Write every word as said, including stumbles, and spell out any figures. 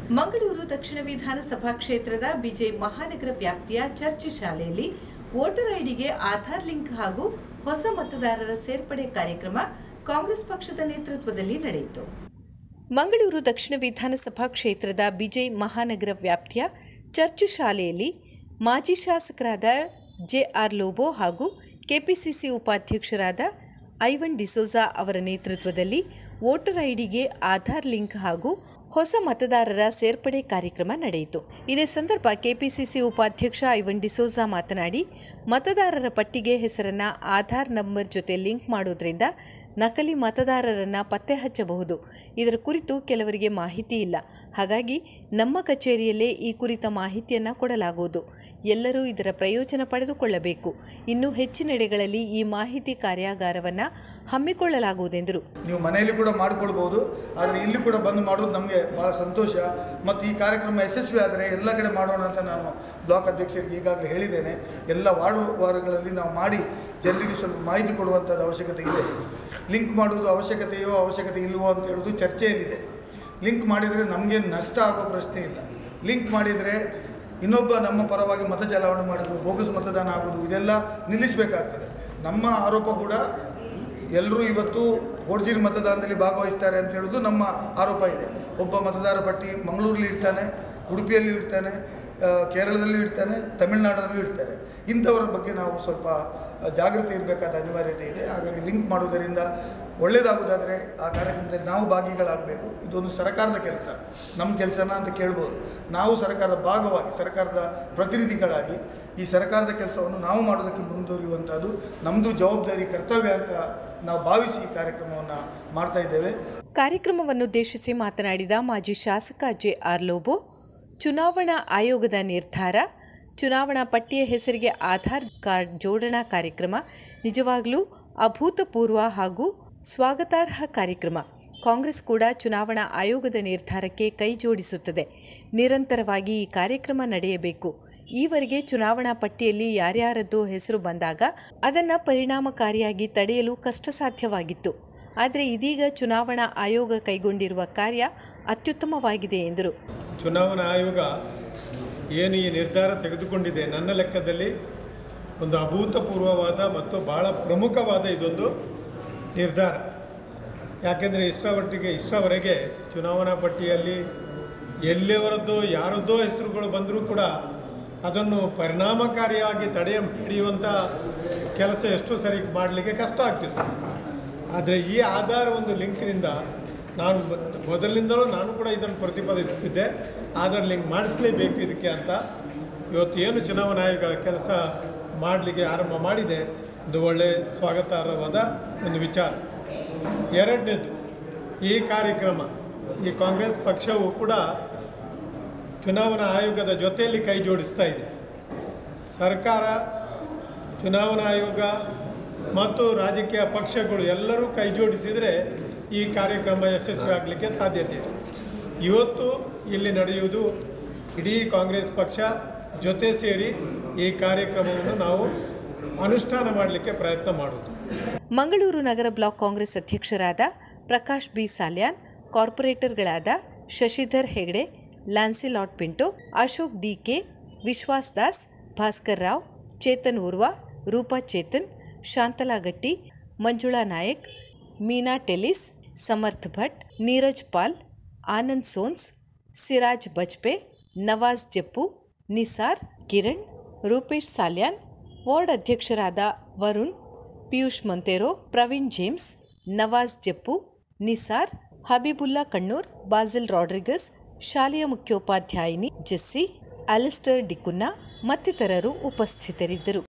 ಮಂಗಳೂರು ದಕ್ಷಿಣ ವಿಧಾನಸಭಾ ಕ್ಷೇತ್ರದ ಬಿಜೆ ಮಹಾನಗರ ವ್ಯಾಪ್ತಿಯ ಚರ್ಚ್ ಶಾಲೆಯಲ್ಲಿ ವೋಟರ್ ಐಡಿಗೆ ಆಧಾರ್ ಲಿಂಕ್ ಹಾಗೂ ಹೊಸ ಮತದಾರರ ಸೇರ್ಪಡೆ ಕಾರ್ಯಕ್ರಮ ಕಾಂಗ್ರೆಸ್ ಪಕ್ಷದ ನೇತೃತ್ವದಲ್ಲಿ ನಡೆಯಿತು. ಮಂಗಳೂರು ದಕ್ಷಿಣ ವಿಧಾನಸಭಾ ಕ್ಷೇತ್ರದ ಬಿಜೆ ಮಹಾನಗರ ವ್ಯಾಪ್ತಿಯ ಚರ್ಚ್ ಶಾಲೆಯಲ್ಲಿ ಮಾಜಿ ಶಾಸಕರಾದ ಜೆ ಆರ್ ಲೋಬೋ ಹಾಗೂ ಕೆಪಿಸಿಸಿ ಉಪಾಧ್ಯಕ್ಷರಾದ ಐವನ್ ಡಿಸೋಜಾ ಅವರ ನೇತೃತ್ವದಲ್ಲಿ ವೋಟರ್ ಐಡಿಗೆ ಆಧಾರ್ ಲಿಂಕ್ ಹಾಗೂ ಹೊಸ ಮತದಾರರ ಸೇರ್ಪಡೆ ಕಾರ್ಯಕ್ರಮ ನಡೆಯಿತು. ಇದೇ ಸಂದರ್ಭ ಕೆಪಿಸಿಸಿ ಉಪಾಧ್ಯಕ್ಷ ಐವನ್ ಡಿಸೋಜಾ ಮಾತನಾಡಿ, ಮತದಾರರ ಪಟ್ಟಿಗೆ ಹೆಸರನ್ನ ಆಧಾರ್ ನಂಬರ್ ಜೊತೆ ಲಿಂಕ್ ಮಾಡೋದ್ರಿಂದ ನಕಲಿ ಮತದಾರರನ್ನ ಪತ್ತೆ ಹಚ್ಚಬಹುದು. ಇದರ ಕುರಿತು ಕೆಲವರಿಗೆ ಮಾಹಿತಿ ಇಲ್ಲ. ಹಾಗಾಗಿ ನಮ್ಮ ಕಚೇರಿಯಲ್ಲೇ ಈ ಕುರಿತ ಮಾಹಿತಿಯನ್ನು ಕೊಡಲಾಗುವುದು. ಎಲ್ಲರೂ ಇದರ ಪ್ರಯೋಜನ ಪಡೆದುಕೊಳ್ಳಬೇಕು. ಇನ್ನು ಹೆಚ್ಚಿನೆಡೆಗಳಲ್ಲಿ ಈ ಮಾಹಿತಿ ಕಾರ್ಯಾಗಾರವನ್ನು ಹಮ್ಮಿಕೊಳ್ಳಲಾಗುವುದೆಂದರು. ನೀವು ಮನೆಯಲ್ಲಿ ಕೂಡ ಮಾಡಿಕೊಳ್ಬಹುದು, ಆದರೆ ಇಲ್ಲಿ ಕೂಡ ಬಂದು ಮಾಡೋದು ನಮಗೆ ಬಹಳ ಸಂತೋಷ. ಮತ್ತು ಈ ಕಾರ್ಯಕ್ರಮ ಯಶಸ್ವಿ ಆದರೆ ಎಲ್ಲ ಕಡೆ ಮಾಡೋಣ ಅಂತ ನಾನು ಬ್ಲಾಕ್ ಅಧ್ಯಕ್ಷರಿಗೆ ಈಗಾಗಲೇ ಹೇಳಿದ್ದೇನೆ. ಎಲ್ಲ ವಾರ್ಡು ವಾರಗಳಲ್ಲಿ ನಾವು ಮಾಡಿ ಜನರಿಗೆ ಸ್ವಲ್ಪ ಮಾಹಿತಿ ಕೊಡುವಂಥದ್ದು ಅವಶ್ಯಕತೆ ಇದೆ. ಲಿಂಕ್ ಮಾಡುವುದು ಅವಶ್ಯಕತೆಯೋ ಅವಶ್ಯಕತೆ ಇಲ್ಲವೋ ಅಂತ ಹೇಳೋದು ಚರ್ಚೆಯಲ್ಲಿದೆ. ಲಿಂಕ್ ಮಾಡಿದರೆ ನಮಗೆ ನಷ್ಟ ಆಗೋ ಪ್ರಶ್ನೆ ಇಲ್ಲ. ಲಿಂಕ್ ಮಾಡಿದರೆ ಇನ್ನೊಬ್ಬ ನಮ್ಮ ಪರವಾಗಿ ಮತ ಚಲಾವಣೆ ಮಾಡೋದು, ಬೋಗಸ್ ಮತದಾನ ಆಗೋದು, ಇದೆಲ್ಲ ನಿಲ್ಲಿಸಬೇಕಾಗ್ತದೆ. ನಮ್ಮ ಆರೋಪ ಕೂಡ ಎಲ್ಲರೂ ಇವತ್ತು ಫೋರ್ಜರಿ ಮತದಾನದಲ್ಲಿ ಭಾಗವಹಿಸ್ತಾರೆ ಅಂತ ಹೇಳೋದು ನಮ್ಮ ಆರೋಪ ಇದೆ. ಒಬ್ಬ ಮತದಾರ ಪಟ್ಟಿ ಮಂಗಳೂರಲ್ಲಿ ಇಡ್ತಾನೆ, ಉಡುಪಿಯಲ್ಲಿ ಇಡ್ತಾನೆ, ಕೇರಳದಲ್ಲೂ ಇಡ್ತಾನೆ, ತಮಿಳುನಾಡಿನಲ್ಲೂ ಇಡ್ತಾರೆ. ಇಂಥವರ ಬಗ್ಗೆ ನಾವು ಸ್ವಲ್ಪ ಜಾಗೃತಿ ಇರಬೇಕಾದ ಅನಿವಾರ್ಯತೆ ಇದೆ. ಹಾಗಾಗಿ ಲಿಂಕ್ ಮಾಡುವುದರಿಂದ ಒಳ್ಳೆಯದಾಗೋದಾದರೆ ಆ ಕಾರ್ಯಕ್ರಮದಲ್ಲಿ ನಾವು ಭಾಗಿಗಳಾಗಬೇಕು. ಇದೊಂದು ಸರ್ಕಾರದ ಕೆಲಸ, ನಮ್ಮ ಕೆಲಸನ ಅಂತ ಕೇಳ್ಬೋದು. ನಾವು ಸರ್ಕಾರದ ಭಾಗವಾಗಿ, ಸರ್ಕಾರದ ಪ್ರತಿನಿಧಿಗಳಾಗಿ ಈ ಸರ್ಕಾರದ ಕೆಲಸವನ್ನು ನಾವು ಮಾಡೋದಕ್ಕೆ ಮುಂದುವರಿಯುವಂಥದ್ದು ನಮ್ಮದು ಜವಾಬ್ದಾರಿ, ಕರ್ತವ್ಯ ಅಂತ ನಾವು ಭಾವಿಸಿ ಈ ಕಾರ್ಯಕ್ರಮವನ್ನು ಮಾಡ್ತಾ ಇದ್ದೇವೆ. ಕಾರ್ಯಕ್ರಮವನ್ನುದ್ದೇಶಿಸಿ ಮಾತನಾಡಿದ ಮಾಜಿ ಶಾಸಕ ಜೆ ಆರ್ ಲೋಬೋ, ಚುನಾವಣಾ ಆಯೋಗದ ನಿರ್ಧಾರ, ಚುನಾವಣಾ ಪಟ್ಟಿಯ ಹೆಸರಿಗೆ ಆಧಾರ್ ಕಾರ್ಡ್ ಜೋಡಣಾ ಕಾರ್ಯಕ್ರಮ ನಿಜವಾಗಲೂ ಅಭೂತಪೂರ್ವ ಹಾಗೂ ಸ್ವಾಗತಾರ್ಹ ಕಾರ್ಯಕ್ರಮ. ಕಾಂಗ್ರೆಸ್ ಕೂಡ ಚುನಾವಣಾ ಆಯೋಗದ ನಿರ್ಧಾರಕ್ಕೆ ಕೈ ಜೋಡಿಸುತ್ತದೆ. ನಿರಂತರವಾಗಿ ಈ ಕಾರ್ಯಕ್ರಮ ನಡೆಯಬೇಕು. ಈವರೆಗೆ ಚುನಾವಣಾ ಪಟ್ಟಿಯಲ್ಲಿ ಯಾರ್ಯಾರದ್ದು ಹೆಸರು ಬಂದಾಗ ಅದನ್ನು ಪರಿಣಾಮಕಾರಿಯಾಗಿ ತಡೆಯಲು ಕಷ್ಟ ಸಾಧ್ಯವಾಗಿತ್ತು. ಆದರೆ ಇದೀಗ ಚುನಾವಣಾ ಆಯೋಗ ಕೈಗೊಂಡಿರುವ ಕಾರ್ಯ ಅತ್ಯುತ್ತಮವಾಗಿದೆ ಎಂದರು. ಚುನಾವಣಾ ಆಯೋಗ ಏನು ಈ ನಿರ್ಧಾರ ತೆಗೆದುಕೊಂಡಿದೆ, ನನ್ನ ಲೆಕ್ಕದಲ್ಲಿ ಒಂದು ಅಭೂತಪೂರ್ವವಾದ ಮತ್ತು ಭಾಳ ಪ್ರಮುಖವಾದ ಇದೊಂದು ನಿರ್ಧಾರ. ಯಾಕೆಂದರೆ ಇಷ್ಟವರೆಗೆ ಇಷ್ಟವರೆಗೆ ಚುನಾವಣಾ ಪಟ್ಟಿಯಲ್ಲಿ ಎಲ್ಲಿಯವರದ್ದೋ ಯಾರದ್ದೋ ಹೆಸರುಗಳು ಬಂದರೂ ಕೂಡ ಅದನ್ನು ಪರಿಣಾಮಕಾರಿಯಾಗಿ ತಡೆ ಹಿಡಿಯುವಂಥ ಕೆಲಸ ಎಷ್ಟು ಸರಿ ಮಾಡಲಿಕ್ಕೆ ಕಷ್ಟ ಆಗ್ತಿತ್ತು. ಆದರೆ ಈ ಆಧಾರ್ ಒಂದು ಲಿಂಕ್ನಿಂದ ನಾನು ಮೊದಲಿನಿಂದಲೂ ನಾನು ಕೂಡ ಇದನ್ನು ಪ್ರತಿಪಾದಿಸ್ತಿದ್ದೆ, ಆಧಾರ್ ಲಿಂಕ್ ಮಾಡಿಸಲೇಬೇಕು ಇದಕ್ಕೆ ಅಂತ. ಇವತ್ತು ಏನು ಚುನಾವಣಾ ಆಯೋಗ ಕೆಲಸ ಮಾಡಲಿಕ್ಕೆ ಆರಂಭ ಮಾಡಿದೆ, ಇದು ಒಳ್ಳೆಯ ಸ್ವಾಗತಾರ್ಹವಾದ ಒಂದು ವಿಚಾರ. ಎರಡನೇದು, ಈ ಕಾರ್ಯಕ್ರಮ ಈ ಕಾಂಗ್ರೆಸ್ ಪಕ್ಷವು ಕೂಡ ಚುನಾವಣಾ ಆಯೋಗದ ಜೊತೆಯಲ್ಲಿ ಕೈ ಜೋಡಿಸ್ತಾ ಇದೆ. ಸರ್ಕಾರ, ಚುನಾವಣಾ ಆಯೋಗ ಮತ್ತು ರಾಜಕೀಯ ಪಕ್ಷಗಳು ಎಲ್ಲರೂ ಕೈ ಜೋಡಿಸಿದರೆ ಈ ಕಾರ್ಯಕ್ರಮ ಯಶಸ್ವಿ ಆಗಲಿಕ್ಕೆ ಸಾಧ್ಯತೆ ಇದೆ. ಇವತ್ತು ಇಲ್ಲಿ ನಡೆಯುವುದು ಇಡೀ ಕಾಂಗ್ರೆಸ್ ಪಕ್ಷ ಜೊತೆ ಸೇರಿ ಈ ಕಾರ್ಯಕ್ರಮವನ್ನು ನಾವು ಅನುಷ್ಠಾನ ಮಾಡಲಿಕ್ಕೆ ಪ್ರಯತ್ನ ಮಾಡುವುದು. ಮಂಗಳೂರು ನಗರ ಬ್ಲಾಕ್ ಕಾಂಗ್ರೆಸ್ ಅಧ್ಯಕ್ಷರಾದ ಪ್ರಕಾಶ್ ಬಿ ಸಾಲ್ಯಾನ್, ಕಾರ್ಪೊರೇಟರ್ಗಳಾದ Shashidhar Hegde, Lancelot Pinto, Ashok D K, Vishwas Das, Bhaskar Rao, Chetan Urwa, Roopa Chetan, Shantala Gatti, Manjula Nayak, Meena Tellis, Samarth Bhat, Neeraj Pal, Anand Sonse, Siraj Bajpe, Nawaz Jeppu, Nisar, Kiran, Rupesh Salian, ward ಅಧ್ಯಕ್ಷರಾದ ವರುಣ್, ಪಿಯೂಷ್ ಮೊಂತೆರೋ, ಪ್ರವೀಣ್ ಜೇಮ್ಸ್, ನವಾಜ್ ಜಪ್ಪು, ನಿಸಾರ್, ಹಬೀಬುಲ್ಲಾ ಕಣ್ಣೂರ್, ಬಾಜಿಲ್ ರಾಡ್ರಿಗಸ್, ಶಾಲೆಯ ಮುಖ್ಯೋಪಾಧ್ಯಾಯಿನಿ ಜೆಸ್ಸಿ, ಅಲಿಸ್ಟರ್ ಡಿಕುನ್ನಾ ಮತ್ತಿತರರು ಉಪಸ್ಥಿತರಿದ್ದರು.